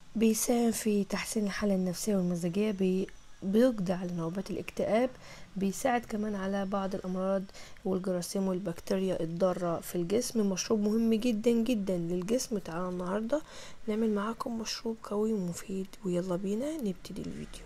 بيساهم في تحسين الحالة النفسية والمزاجية، بيقضي على نوبات الاكتئاب، بيساعد كمان على بعض الأمراض والجراثيم والبكتيريا الضارة في الجسم. مشروب مهم جدا جدا للجسم. تعالوا النهاردة نعمل معاكم مشروب قوي ومفيد، ويلا بينا نبتدي الفيديو.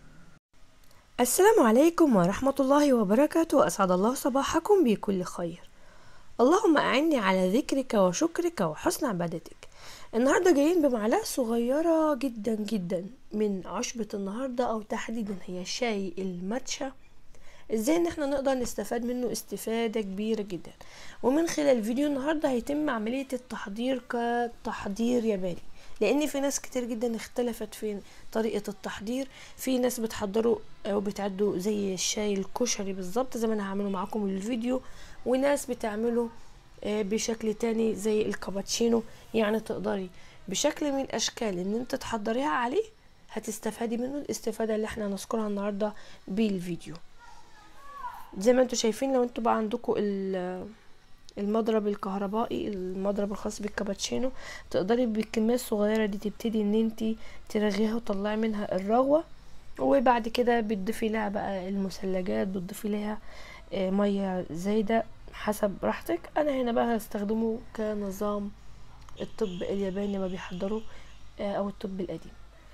السلام عليكم ورحمة الله وبركاته، أسعد الله صباحكم بكل خير. اللهم أعني على ذكرك وشكرك وحسن عبادتك. النهاردة جايين بمعلقة صغيرة جدا جدا من عشبة النهاردة، أو تحديدا هي شاي الماتشا. ازاي ان احنا نقدر نستفاد منه استفادة كبيرة جدا. ومن خلال فيديو النهاردة هيتم عملية التحضير كتحضير ياباني، لان في ناس كتير جدا اختلفت في طريقة التحضير. في ناس بتحضره او بتعده زي الشاي الكشري بالظبط زي ما انا هعمله معاكم الفيديو، وناس بتعمله بشكل تاني زي الكابتشينو. يعني تقدري بشكل من الاشكال ان انت تحضريها عليه، هتستفادي منه الاستفادة اللي احنا هنذكرها النهاردة بالفيديو. زي ما انتوا شايفين، لو انتوا بقى عندكم المضرب الكهربائي، المضرب الخاص بالكابتشينو، تقدري بالكمية الصغيرة دي تبتدي ان انتي ترغيها وتطلعي منها الرغوة. وبعد كده بتضيفي لها بقى المثلجات، بتضيفي لها مية زايدة حسب راحتك. انا هنا بقى هستخدمه كنظام الطب الياباني ما بيحضروا، او الطب القديم.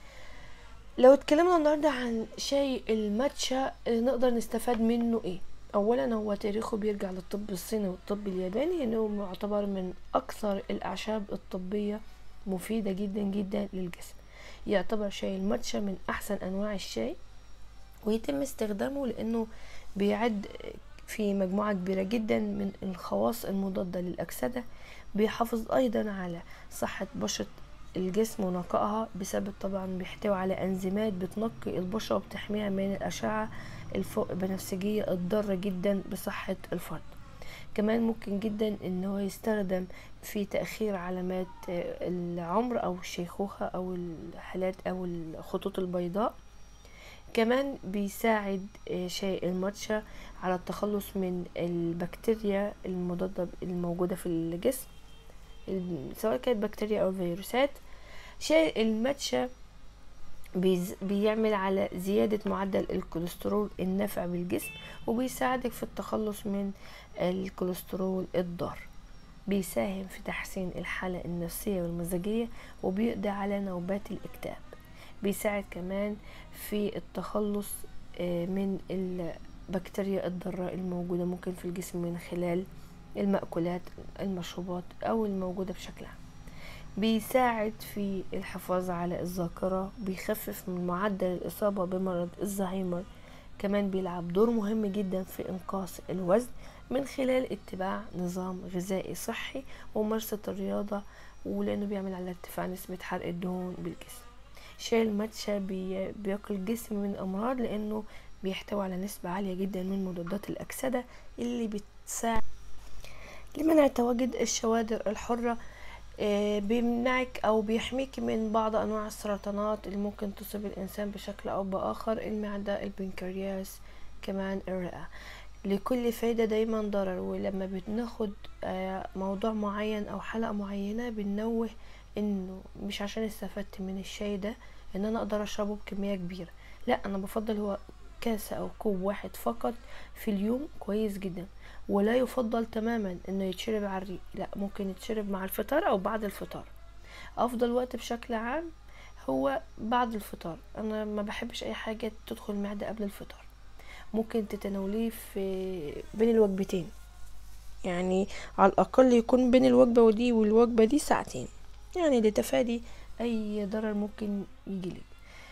لو اتكلمنا النهاردة عن شاي الماتشا، نقدر نستفاد منه ايه؟ اولا هو تاريخه بيرجع للطب الصيني والطب الياباني، انه يعتبر من اكثر الاعشاب الطبية مفيدة جدا جدا للجسم. يعتبر شاي الماتشا من احسن انواع الشاي، ويتم استخدامه لانه بيعد في مجموعة كبيرة جدا من الخواص المضادة للأكسدة. بيحافظ أيضا على صحة بشرة الجسم ونقائها، بسبب طبعا بيحتوي على أنزيمات بتنقي البشرة وبتحميها من الأشعة الفوق بنفسجية الضارة جدا بصحة الفرد. كمان ممكن جدا ان هو يستخدم في تأخير علامات العمر او الشيخوخة او الحالات او الخطوط البيضاء. كمان بيساعد شاي الماتشا على التخلص من البكتيريا المضادة الموجودة في الجسم، سواء كانت بكتيريا أو فيروسات. شاي الماتشا بيعمل على زيادة معدل الكوليسترول النافع بالجسم، وبيساعدك في التخلص من الكوليسترول الضار. بيساهم في تحسين الحالة النفسية والمزاجية، وبيقضي على نوبات الاكتئاب. بيساعد كمان في التخلص من البكتيريا الضارة الموجودة ممكن في الجسم من خلال المأكولات، المشروبات أو الموجودة بشكل عام. بيساعد في الحفاظ على الذاكرة، بيخفف من معدل الإصابة بمرض الزهايمر. كمان بيلعب دور مهم جدا في إنقاص الوزن من خلال اتباع نظام غذائي صحي وممارسة الرياضة، ولأنه بيعمل على ارتفاع نسبة حرق الدهون بالجسم. شاي الماتشا بيقي الجسم من أمراض، لأنه بيحتوي على نسبة عالية جدا من مضادات الأكسدة اللي بتساعد لمنع تواجد الشوادر الحرة. بيمنعك او بيحميك من بعض انواع السرطانات اللي ممكن تصيب الانسان بشكل او باخر، المعدة، البنكرياس، كمان الرئة. لكل فايدة دايما ضرر، ولما بناخد موضوع معين او حلقة معينة بننوه انه مش عشان استفدت من الشاي ده ان انا اقدر اشربه بكمية كبيرة. لا، انا بفضل هو كاسة او كوب واحد فقط في اليوم كويس جدا. ولا يفضل تماما انه يتشرب على الريق، لا، ممكن يتشرب مع الفطار او بعد الفطار. افضل وقت بشكل عام هو بعد الفطار. انا ما بحبش اي حاجة تدخل المعدة قبل الفطار. ممكن تتناوليه في بين الوجبتين، يعني على الاقل يكون بين الوجبة ودي والوجبة دي ساعتين، يعني لتفادي اي ضرر ممكن يجيلك.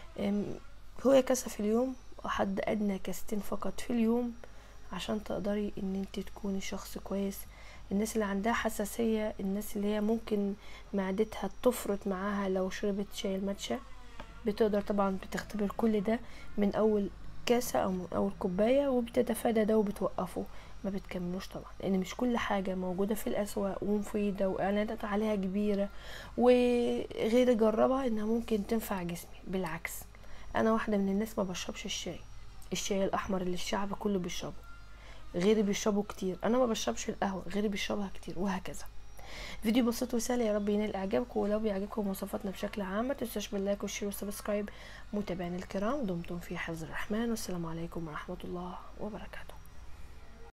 هو كاسة في اليوم، وحد ادنى كاستين فقط في اليوم، عشان تقدري ان انت تكوني شخص كويس. الناس اللي عندها حساسية، الناس اللي هي ممكن معدتها تفرط معاها لو شربت شاي الماتشا، بتقدر طبعا بتختبر كل ده من اول كاسة او من اول كوباية، وبتتفادى ده وبتوقفه، ما بتكملوش طبعا، لان مش كل حاجة موجودة في الاسواق ومفيدة واعلانات عليها كبيرة وغير جربها انها ممكن تنفع جسمي. بالعكس، انا واحدة من الناس ما بشربش الشاي الاحمر اللي الشعب كله بيشربه، غيري بيشربه كتير. انا ما بشربش القهوة، غيري بيشربها كتير، وهكذا. فيديو بسيط وسهل، يا رب ينال اعجابكم. ولو بيعجبكم وصفاتنا بشكل عام ما تنسوش باللايك والشير والسبسكرايب. متابعينا الكرام، دمتم في حفظ الرحمن، والسلام عليكم ورحمة الله وبركاته.